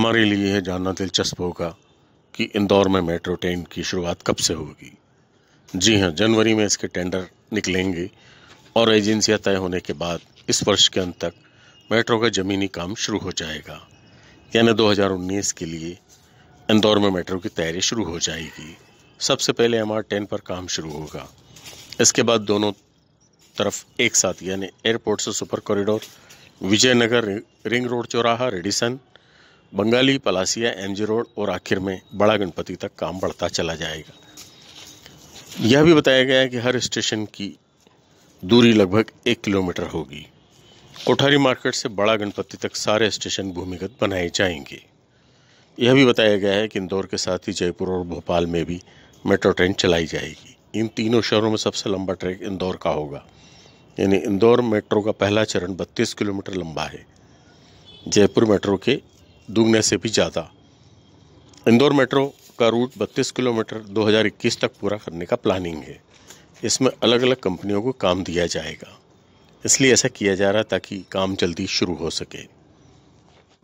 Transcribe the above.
हमारे लिए यह जानना दिलचस्प होगा कि इंदौर में मेट्रो ट्रेन की शुरुआत कब से होगी। जी हाँ, जनवरी में इसके टेंडर निकलेंगे और एजेंसियां तय होने के बाद इस वर्ष के अंत तक मेट्रो का ज़मीनी काम शुरू हो जाएगा। यानी 2019 के लिए इंदौर में मेट्रो की तैयारी शुरू हो जाएगी। सबसे पहले MR10 पर काम शुरू होगा। इसके बाद दोनों तरफ एक साथ यानी एयरपोर्ट से super corridor, Vijayanagar ring road चौराहा, Radisson, Bengali, Palasia, MG road और आखिर में बड़ा गणपति तक काम बढ़ता चला जाएगा। यह भी बताया गया है कि हर स्टेशन की दूरी लगभग 1 किलोमीटर होगी। कोठारी मार्केट से बड़ा गणपति तक सारे स्टेशन भूमिगत बनाए जाएंगे। यह भी बताया गया है कि इंदौर के साथ ही जयपुर और भोपाल में भी मेट्रो ट्रेन चलाई जाएगी। इन तीनों शहरों में सबसे लंबा ट्रैक इंदौर का होगा। यानी इंदौर मेट्रो का पहला चरण 32 किलोमीटर लंबा है, जयपुर मेट्रो के दुगने से भी ज़्यादा। इंदौर मेट्रो का रूट 32 किलोमीटर 2021 तक पूरा करने का प्लानिंग है। इसमें अलग अलग कंपनियों को काम दिया जाएगा, इसलिए ऐसा किया जा रहा है ताकि काम जल्दी शुरू हो सके।